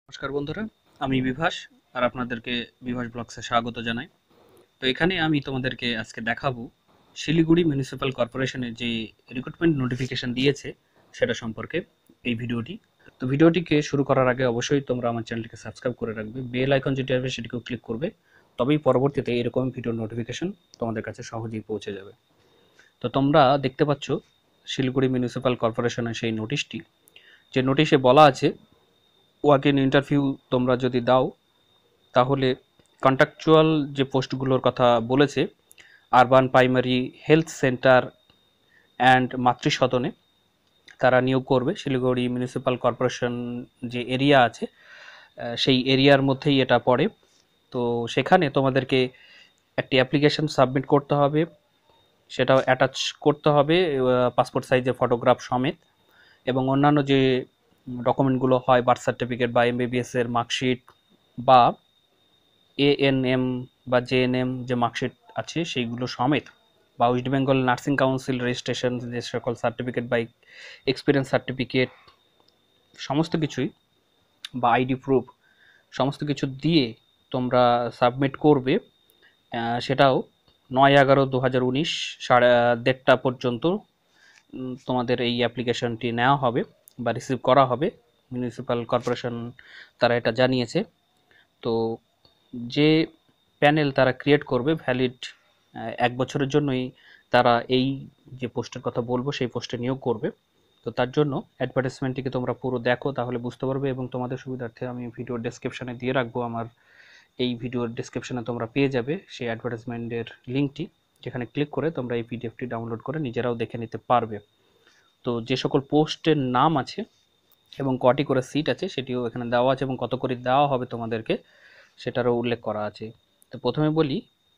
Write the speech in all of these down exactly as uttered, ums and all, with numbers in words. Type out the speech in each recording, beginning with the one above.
নমস্কার বন্ধুরা, আমি বিভাস আর আপনাদেরকে বিভাস ব্লগসে স্বাগত জানাই। তো এখানে আমি তোমাদেরকে আজকে দেখাবো শিলিগুড়ি মিউনিসিপ্যাল কর্পোরেশনের যে রিক্রুটমেন্ট নোটিফিকেশন দিয়েছে সেটা সম্পর্কে এই ভিডিওটি। তো ভিডিওটিকে শুরু করার আগে অবশ্যই তোমরা আমার চ্যানেলটিকে সাবস্ক্রাইব করে রাখবে, বেল আইকন যেটি আসবে সেটিকেও ক্লিক করবে, তবেই পরবর্তীতে এরকম ভিডিও নোটিফিকেশন তোমাদের কাছে সহজেই পৌঁছে যাবে। তো তোমরা দেখতে পাচ্ছ শিলিগুড়ি মিউনিসিপ্যাল কর্পোরেশনের সেই নোটিশটি, যে নোটিশে বলা আছে ওয়াক ইন ইন্টারভিউ তোমরা যদি দাও তাহলে কন্ট্রাকচুয়াল যে পোস্টগুলোর কথা বলেছে urban primary health centre and মাতৃসদনে তারা নিয়োগ করবে। শিলিগুড়ি মিউনিসিপ্যাল কর্পোরেশন যে এরিয়া আছে সেই এরিয়ার মধ্যেই এটা পড়ে। তো সেখানে তোমাদেরকে একটি অ্যাপ্লিকেশন সাবমিট করতে হবে, সেটাও অ্যাটাচ করতে হবে পাসপোর্ট সাইজের ফটোগ্রাফ সমেত, এবং অন্যান্য যে ডকুমেন্টগুলো হয় বার্থ সার্টিফিকেট বা এমবিবিএস এর মার্কশিট বা এএনএম বা জেএনএম যে মার্কশিট আছে সেইগুলো সমেত, বা West Bengal nursing council registration যে সকল সার্টিফিকেট বা এক্সপিরিয়েন্স সার্টিফিকেট সমস্ত কিছুই বা আইডি প্রুফ সমস্ত কিছু দিয়ে তোমরা সাবমিট করবে। সেটাও নয় এগারো দু হাজার উনিশ সাড়ে দেড়টা পর্যন্ত তোমাদের এই অ্যাপ্লিকেশনটি নেওয়া হবে বা রিসিভ করা হবে। মিউনিসিপ্যাল কর্পোরেশন তারা এটা জানিয়েছে। তো যে প্যানেল তারা ক্রিয়েট করবে ভ্যালিড এক বছরের জন্যই তারা এই যে পোস্টের কথা বলবো সেই পোস্টে নিয়োগ করবে। তো তার জন্য অ্যাডভার্টাইজমেন্টটিকে তোমরা পুরো দেখো, তাহলে বুঝতে পারবে, এবং তোমাদের সুবিধার্থে আমি ভিডিওর ডেসক্রিপশনে দিয়ে রাখবো, আমার এই ভিডিওর ডেসক্রিপশনে তোমরা পেয়ে যাবে সেই অ্যাডভার্টাইজমেন্টের লিঙ্কটি, যেখানে ক্লিক করে তোমরা এই পিডিএফটি ডাউনলোড করে নিজেরাও দেখে নিতে পারবে। তো যে সকল পোস্টের নাম আছে এবং কটি করে সিট আছে সেটিও এখানে দেওয়া আছে, এবং কত করে দেওয়া হবে তোমাদেরকে সেটারও উল্লেখ করা আছে। তো প্রথমে বলি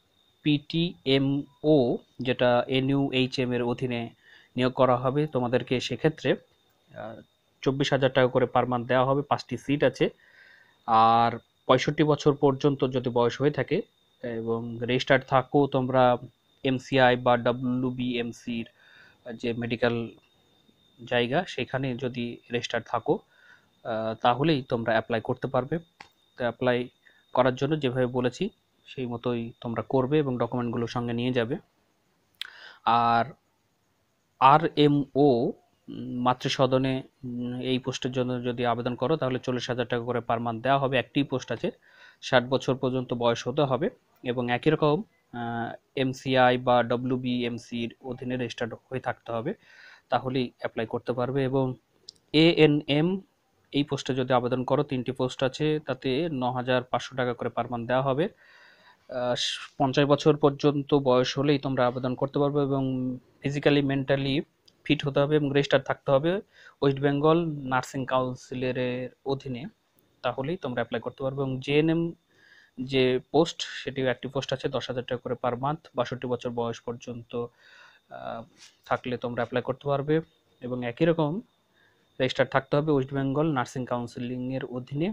পিটিএমও, যেটা এনইউএইচএম এর অধীনে নিয়োগ করা হবে তোমাদেরকে, সেক্ষেত্রে চব্বিশ হাজার টাকা করে পার মান্থ দেওয়া হবে। পাঁচটি সিট আছে। আর পঁয়ষট্টি বছর পর্যন্ত যদি বয়স হয়ে থাকে এবং রেজিস্টার্ড থাকো তোমরা এমসিআই বা ডাব্লিউবিএমসির যে মেডিকেল জায়গা সেখানে যদি রেজিস্টার্ড থাকো তাহলেই তোমরা অ্যাপ্লাই করতে পারবে। তো অ্যাপ্লাই করার জন্য যেভাবে বলেছি সেই মতোই তোমরা করবে এবং ডকুমেন্টগুলো সঙ্গে নিয়ে যাবে। আর আর এম ও মাতৃসদনে এই পোস্টের জন্য যদি আবেদন করো তাহলে চল্লিশ হাজার টাকা করে পার মান্থ দেওয়া হবে। একটি পোস্ট আছে, ষাট বছর পর্যন্ত বয়স হতে হবে এবং একই রকম এমসিআই বা ডব্লিউবিএমসির অধীনে রেজিস্টার্ড হয়ে থাকতে হবে, তাহলেই অ্যাপ্লাই করতে পারবে। এবং এএনএম এই পোস্টে যদি আবেদন করো, তিনটি পোস্ট আছে, তাতে ন হাজার পাঁচশো টাকা করে পার মান্থ দেওয়া হবে। পঞ্চাশ বছর পর্যন্ত বয়স হলেই তোমরা আবেদন করতে পারবে এবং ফিজিক্যালি মেন্টালি ফিট হতে হবে এবং রেজিস্টার থাকতে হবে ওয়েস্ট বেঙ্গল নার্সিং কাউন্সিলের অধীনে, তাহলেই তোমরা অ্যাপ্লাই করতে পারবে। এবং জেএনএম যে পোস্ট সেটিও একটি পোস্ট আছে, দশ হাজার টাকা করে পার মান্থ, বাষট্টি বছর বয়স পর্যন্ত থাকলে তোমরা অ্যাপ্লাই করতে পারবে এবং একই রকম রেজিস্টার থাকতে হবে ওয়েস্ট বেঙ্গল নার্সিং কাউন্সিলিংয়ের অধীনে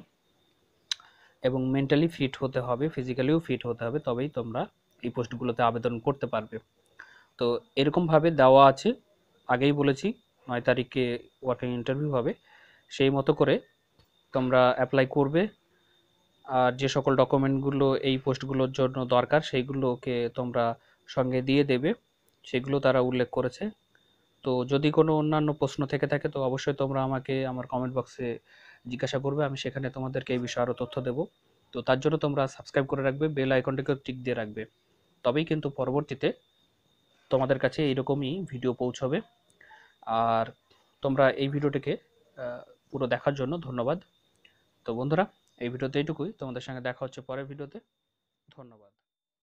এবং মেন্টালি ফিট হতে হবে, ফিজিক্যালিও ফিট হতে হবে, তবেই তোমরা এই পোস্টগুলোতে আবেদন করতে পারবে। তো এরকমভাবে দেওয়া আছে, আগেই বলেছি নয় তারিখে ওয়াকিং ইন্টারভিউ হবে, সেই মতো করে তোমরা অ্যাপ্লাই করবে। আর যে সকল ডকুমেন্টগুলো এই পোস্টগুলোর জন্য দরকার সেইগুলোকে তোমরা সঙ্গে দিয়ে দেবে, সেগুলো তারা উল্লেখ করেছে। তো যদি কোনো অন্যান্য প্রশ্ন থেকে থাকে তো অবশ্যই তোমরা আমাকে আমার কমেন্ট বক্সে জিজ্ঞাসা করবে, আমি সেখানে তোমাদেরকে এই বিষয়ে আরও তথ্য দেবো। তো তার জন্য তোমরা সাবস্ক্রাইব করে রাখবে, বেল আইকনটিকেও টিক দিয়ে রাখবে, তবেই কিন্তু পরবর্তীতে তোমাদের কাছে এইরকমই ভিডিও পৌঁছবে। আর তোমরা এই ভিডিওটিকে পুরো দেখার জন্য ধন্যবাদ। তো বন্ধুরা, এই ভিডিওতে এইটুকুই, তোমাদের সঙ্গে দেখা হচ্ছে পরের ভিডিওতে। ধন্যবাদ।